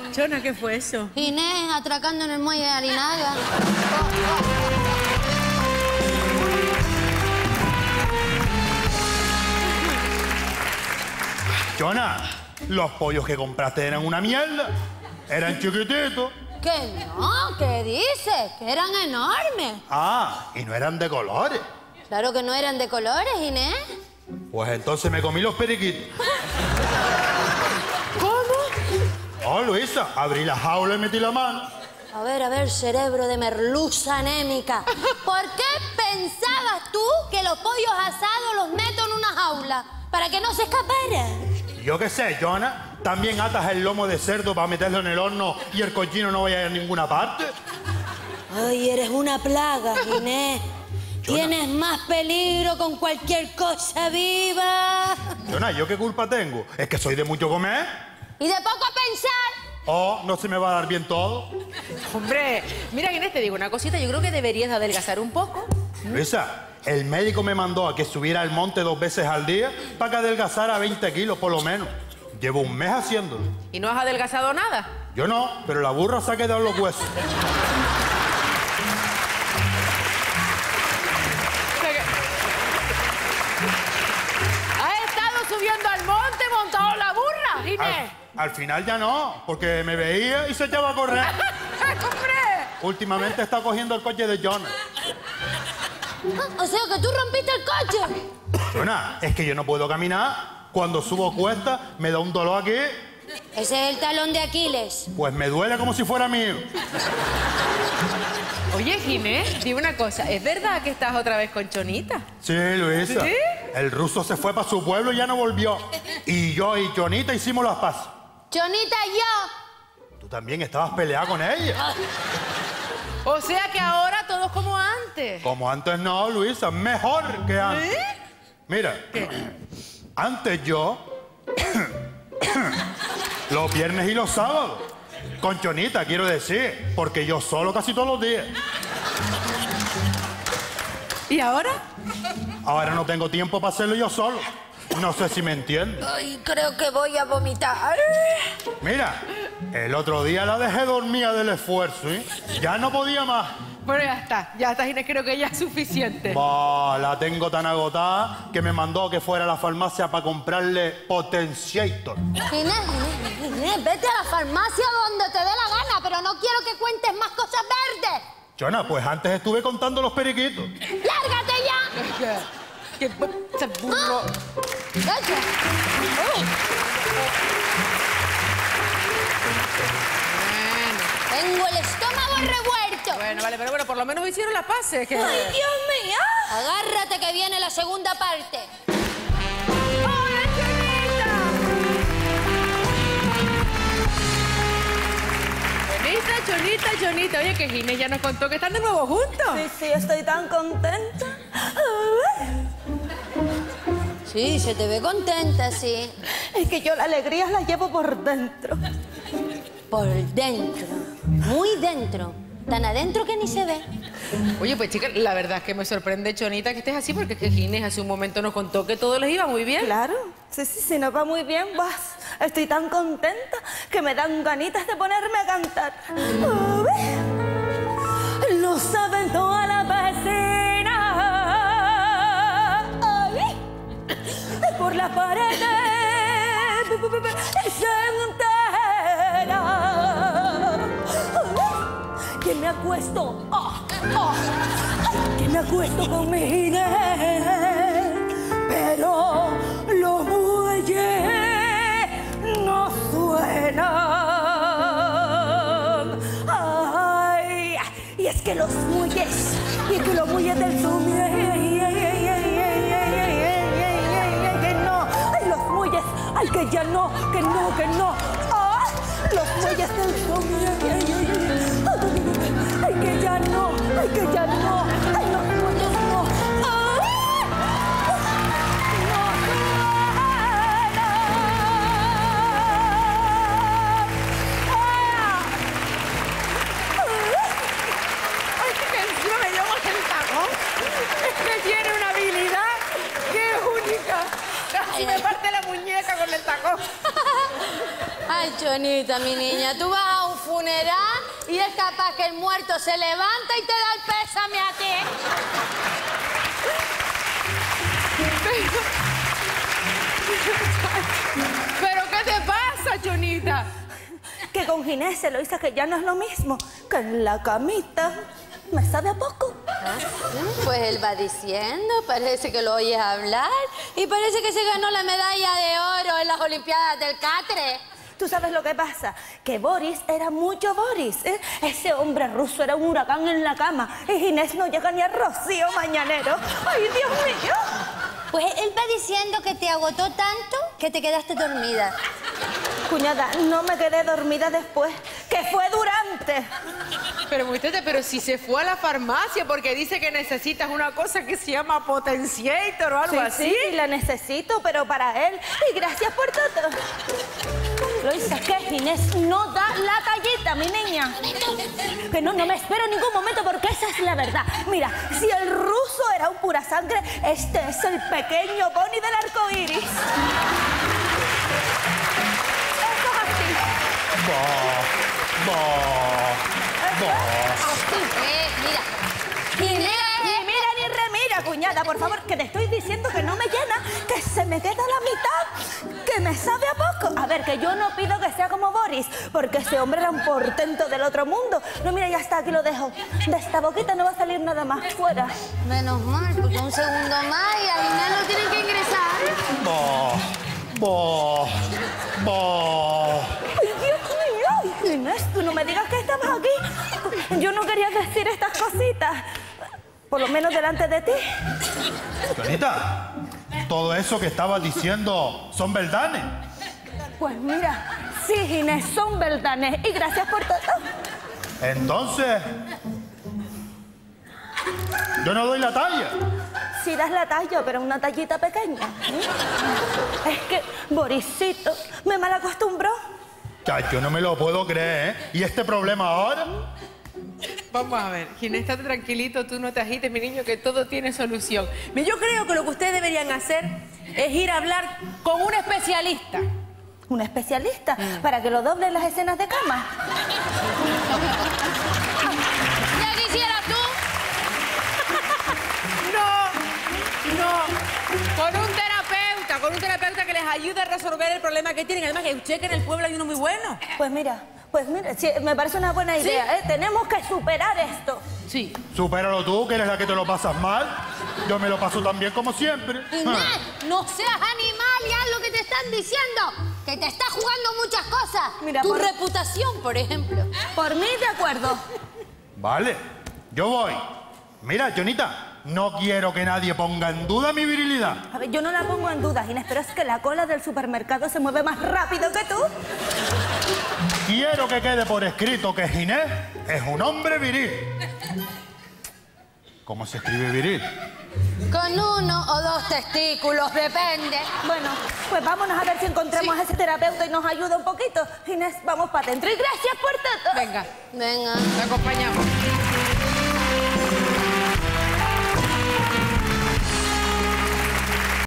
Chona, ¿qué fue eso? Inés atracando en el muelle de Arinaga. Chona, los pollos que compraste eran una mierda. Eran chiquititos. ¿Qué no? ¿Qué dices? Que eran enormes. Ah, y no eran de colores. Claro que no eran de colores, Inés. Pues entonces me comí los periquitos. ¿Cómo? Oh, Luisa, abrí la jaula y metí la mano. A ver, cerebro de merluza anémica. ¿Por qué pensabas tú que los pollos asados los meto en una jaula? ¿Para que no se escaparan? Yo qué sé, Chona. También atas el lomo de cerdo para meterlo en el horno y el cochino no vaya a ir a ninguna parte. Ay, eres una plaga, Inés. Tienes más peligro con cualquier cosa viva. Chona, ¿yo qué culpa tengo? ¿Es que soy de mucho comer? ¿Y de poco pensar? Oh, ¿no se me va a dar bien todo? Hombre, mira, Inés, te digo una cosita. Yo creo que deberías adelgazar un poco. Luisa, el médico me mandó a que subiera al monte 2 veces al día para que adelgazara 20 kilos por lo menos. Llevo un mes haciéndolo. ¿Y no has adelgazado nada? Yo no, pero la burra se ha quedado en los huesos. ¿Has estado subiendo al monte montado la burra, Inés? Al final ya no, porque me veía y se echaba a correr. ¡Hombre! Últimamente está cogiendo el coche de Jonah. O sea, que tú rompiste el coche. Jonah, es que yo no puedo caminar. Cuando subo cuesta, me da un dolor aquí. Ese es el talón de Aquiles. Pues me duele como si fuera mío. Oye, Ginés, dime una cosa. ¿Es verdad que estás otra vez con Chonita? Sí, Luisa. ¿Sí? El ruso se fue para su pueblo y ya no volvió. Y yo y Chonita hicimos las paces. Chonita y yo. Tú también estabas peleada con ella. O sea que ahora todo es como antes. Como antes no, Luisa. Mejor que antes. ¿Eh? Mira, antes yo... los viernes y los sábados. Con Chonita, quiero decir. Porque yo solo casi todos los días. ¿Y ahora? Ahora no tengo tiempo para hacerlo yo solo. No sé si me entiendes. Ay, creo que voy a vomitar. Mira, el otro día la dejé dormida del esfuerzo, ¿eh? Ya no podía más. Bueno, ya está, Ginés, creo que ya es suficiente. Bah, la tengo tan agotada que me mandó que fuera a la farmacia para comprarle Potentiator. Inés, vete a la farmacia donde te dé la gana, pero no quiero que cuentes más cosas verdes. Chona, pues antes estuve contando los periquitos. ¡Lárgate ya! ¡Qué burro! ¡Vete! Tengo el estómago revuelto. Bueno, vale, pero bueno, por lo menos hicieron las paces. Que... ¡Ay, Dios mío! Agárrate que viene la segunda parte. ¡Hola, Chonita! Chonita. Oye, que Ginés ya nos contó que están de nuevo juntos. Sí, estoy tan contenta. Sí, se te ve contenta, sí. Es que yo la alegría la llevo por dentro. Por dentro. Muy dentro. Tan adentro que ni se ve. Oye, pues chica, la verdad es que me sorprende, Chonita, que estés así, porque es que Ginés hace un momento nos contó que todo les iba muy bien. Claro. Sí, nos va muy bien. Vas. Estoy tan contenta que me dan ganitas de ponerme a cantar. Lo saben toda la vecina. Por las paredes se entera. Que me acuesto. Que me acuesto con mi Ginés. Pero los muelles no suenan. Ay, y es que los muelles del sumier. Ay, que ya no, que no. ¡Ah! Los muelles del sumier. Ay, que ya no. Ay, los muelles no. Ay, que encima me llamo el tacón. Es que tiene una habilidad que es única. Casi me parte la muñeca con el tacón. Ay, Chonita, mi niña, tú vas a un funeral y es capaz que el muerto se levanta y te da el pésame a ti. ¿Pero qué te pasa, Chonita? Que con Ginés se lo hice que ya no es lo mismo, que en la camita me sabe a poco. Pues él va diciendo, parece que lo oyes hablar y parece que se ganó la medalla de oro en las Olimpiadas del Catre. ¿Tú sabes lo que pasa? Que Boris era mucho Boris, ¿eh? Ese hombre ruso era un huracán en la cama y Ginés no llega ni a Rocío Mañanero. ¡Ay, Dios mío! Pues él va diciendo que te agotó tanto que te quedaste dormida. Cuñada, no me quedé dormida después, que fue durante. Pero muchacha, pero si se fue a la farmacia porque dice que necesitas una cosa que se llama Potentiator o algo así. Sí, la necesito, pero para él. Y gracias por todo. Loisa, que Ginés no da la tallita, mi niña. Que no me espero en ningún momento porque esa es la verdad. Mira, si el ruso era un pura sangre, este es el pequeño Bonnie del arco iris. Eso es así. Mira. Ginés. Ni mira ni remira, cuñada, por favor, que te estoy diciendo que no me llena, que se me queda la mitad, que me sabe a poco. A ver, que yo no pido que sea como Boris, porque ese hombre era un portento del otro mundo. No, mira, ya está, aquí lo dejo. De esta boquita no va a salir nada más, fuera. Menos mal, porque un segundo más y a Ginés lo tienen que ingresar. ¡Ay, Dios mío! Inés, tú no me digas que estabas aquí. Yo no quería decir estas cositas. Por lo menos delante de ti. Chonita, todo eso que estabas diciendo son verdades. Pues mira, sí, Inés, son verdades. Y gracias por todo. Entonces, yo no doy la talla. Sí das la talla, pero una tallita pequeña. Es que Borisito me malacostumbró. Ya, yo no me lo puedo creer, ¿eh? ¿Y este problema ahora? Vamos a ver, Ginés, estate tranquilito, tú no te agites, mi niño, que todo tiene solución. Yo creo que lo que ustedes deberían hacer es ir a hablar con un especialista. ¿Un especialista? Para que lo doble en las escenas de cama. ¿Ya quisieras tú? No, con un terapeuta que les ayude a resolver el problema que tienen. Además, que usted que en el pueblo hay uno muy bueno. Pues mira, sí, me parece una buena idea, ¿eh? Tenemos que superar esto. Sí. Supéralo tú, que eres la que te lo pasas mal. Yo me lo paso tan bien como siempre. Inés, no seas animal y haz lo que te están diciendo. Que te está jugando muchas cosas. Mira, tu reputación, por ejemplo. Por mí, de acuerdo. Vale, yo voy. Mira, Chonita, no quiero que nadie ponga en duda mi virilidad. A ver, yo no la pongo en duda, Inés, pero es que la cola del supermercado se mueve más rápido que tú. Quiero que quede por escrito que Ginés es un hombre viril. ¿Cómo se escribe viril? Con 1 o 2 testículos, depende. Bueno, pues vámonos a ver si encontramos a ese terapeuta y nos ayuda un poquito. Inés, vamos para adentro y gracias por todo. Venga, Venga. te acompañamos.